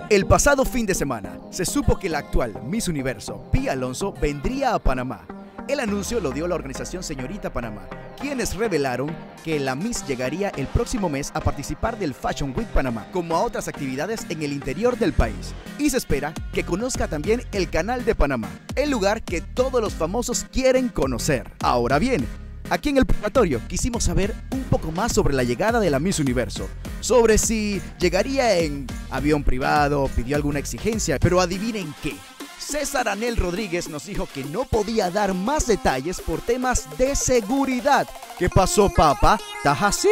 El pasado fin de semana se supo que la actual Miss Universo, Pía Alonso, vendría a Panamá. El anuncio lo dio la organización Señorita Panamá, quienes revelaron que la Miss llegaría el próximo mes a participar del Fashion Week Panamá, como a otras actividades en el interior del país. Y se espera que conozca también el Canal de Panamá, el lugar que todos los famosos quieren conocer. Ahora bien, aquí en el Purgatorio quisimos saber un poco más sobre la llegada de la Miss Universo, sobre si llegaría en avión privado, pidió alguna exigencia, pero adivinen qué. César Anel Rodríguez nos dijo que no podía dar más detalles por temas de seguridad. ¿Qué pasó, papá? ¿Estás así?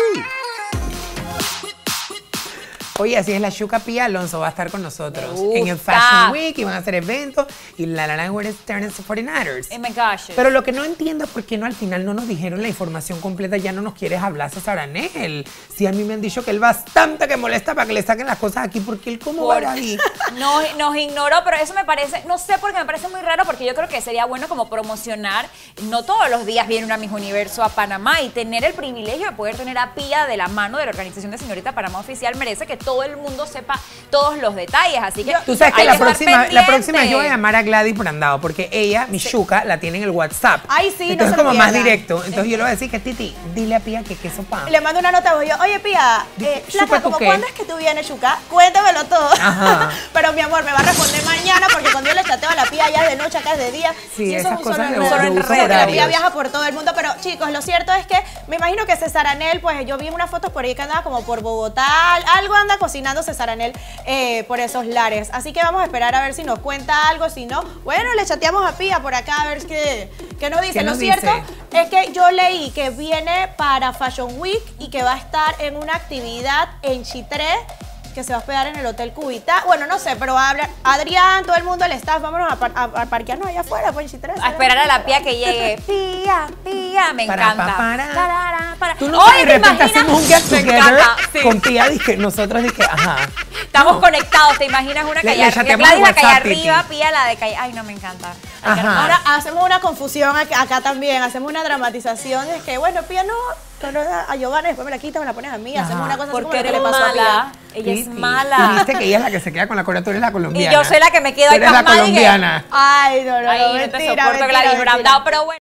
Oye, así es, la Xuca Pía Alonso va a estar con nosotros en el Fashion Week y van a hacer eventos y la we're turning to 49ers. Oh my gosh. Pero lo que no entiendo es por qué no al final no nos dijeron la información completa, ya no nos quieres hablar César Anel. Si a mí me han dicho que él bastante que molesta para que le saquen las cosas aquí, porque él cómo va ahí. Nos ignoró, pero eso me parece, no sé por qué me parece muy raro, porque yo creo que sería bueno como promocionar, no todos los días viene una Miss Universo a Panamá y tener el privilegio de poder tener a Pía de la mano de la organización de Señorita Panamá Oficial merece que todo el mundo sepa todos los detalles, así que tú sabes que la próxima yo voy a llamar llamar a Gladys Brandao, porque ella, mi Xuca, la tiene en el WhatsApp. Ay, sí, entonces no se como lo más pierdan. directo. Entonces yo le voy a decir que Titi, dile a Pía que queso pan. Le mando una nota, voy yo, oye Pía, Xuca, ¿tú ¿como qué? cuándo es que tú vienes, Xuca? Cuéntamelo todo. Ajá. Pero mi amor, me va a responder mañana porque cuando yo le chateo a la Pía ya es de noche, acá es de día. Sí, y eso esas es un cosas solo de enredo. uso Porque la Pía horarios. viaja por todo el mundo, pero chicos, lo cierto es que me imagino que César Anel, pues yo vi unas fotos por ahí que andaba como por Bogotá, algo anda cocinando César Anel por esos lares. Así que vamos a esperar a ver si nos cuenta algo, si no, bueno, le chateamos a Pía por acá a ver qué nos dice. ¿Qué Lo nos cierto dice? es que yo leí que viene para Fashion Week y que va a estar en una actividad en Chitré, que se va a hospedar en el Hotel Cubita. Bueno, no sé, pero Adrián, todo el mundo, el staff, vámonos a parquearnos allá afuera, pues en Chitré. a esperar a la Pía que llegue. Pía, me encanta. Para. Tú no sabes, de repente hacemos un get together con Pía, dije, nosotros dije, ajá. Estamos conectados, ¿te imaginas una calle chateamos Gladys en la calle WhatsApp, arriba, Titi. Pía la de calle? Ay, no, me encanta. Ajá. Ahora hacemos una confusión acá también, hacemos una dramatización de que, bueno, Pía no a Giovanna, después me la quitas, me la pones a mí, hacemos una cosa así como Porque lo que eres le pasó a Pía. mala. Ella es Titi, mala. Y viste que ella es la que se queda con la Corea, tú eres la colombiana. Y yo soy la que me quedo Tú ahí eres la pasmada y que- colombiana. Ay, no, Ay, no te mentira, soporto, mentira, Gladys mentira. Brandao, pero bueno.